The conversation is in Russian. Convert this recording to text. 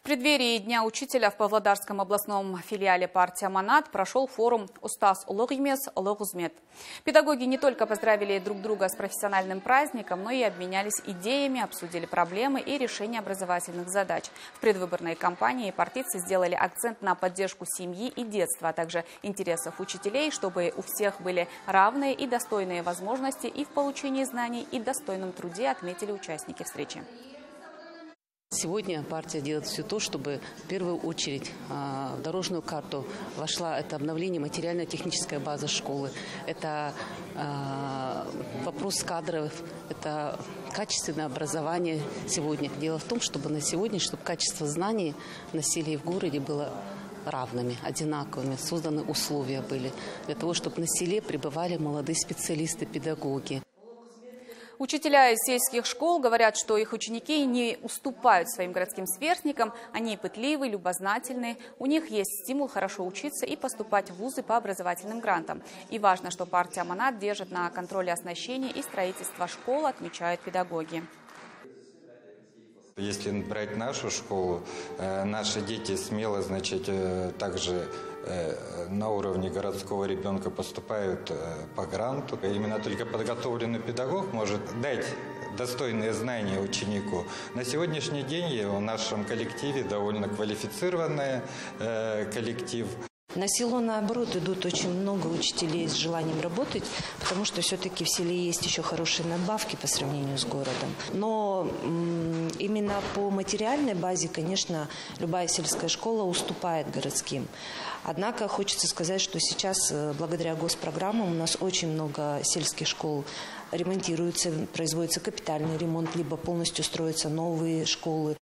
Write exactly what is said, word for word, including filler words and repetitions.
В преддверии Дня учителя в Павлодарском областном филиале партии «Аманат» прошел форум «Устаз улуг емес, улуг узмет». Педагоги не только поздравили друг друга с профессиональным праздником, но и обменялись идеями, обсудили проблемы и решения образовательных задач. В предвыборной кампании партийцы сделали акцент на поддержку семьи и детства, а также интересов учителей, чтобы у всех были равные и достойные возможности и в получении знаний, и достойном труде, отметили участники встречи. Сегодня партия делает все то, чтобы в первую очередь в дорожную карту вошла это обновление материально-технической базы школы, это вопрос кадров, это качественное образование сегодня. Дело в том, чтобы на сегодня, чтобы качество знаний на селе и в городе было равными, одинаковыми, созданы условия были для того, чтобы на селе пребывали молодые специалисты, педагоги. Учителя из сельских школ говорят, что их ученики не уступают своим городским сверстникам, они пытливы, любознательны, у них есть стимул хорошо учиться и поступать в вузы по образовательным грантам. И важно, что партия «Аманат» держит на контроле оснащения и строительства школ, отмечают педагоги. Если брать нашу школу, наши дети смело, значит, также на уровне городского ребенка поступают по гранту. Именно только подготовленный педагог может дать достойные знания ученику. На сегодняшний день в нашем коллективе довольно квалифицированный коллектив. На село, наоборот, идут очень много учителей с желанием работать, потому что все-таки в селе есть еще хорошие надбавки по сравнению с городом. Но именно по материальной базе, конечно, любая сельская школа уступает городским. Однако хочется сказать, что сейчас, благодаря госпрограммам, у нас очень много сельских школ ремонтируются, производится капитальный ремонт, либо полностью строятся новые школы.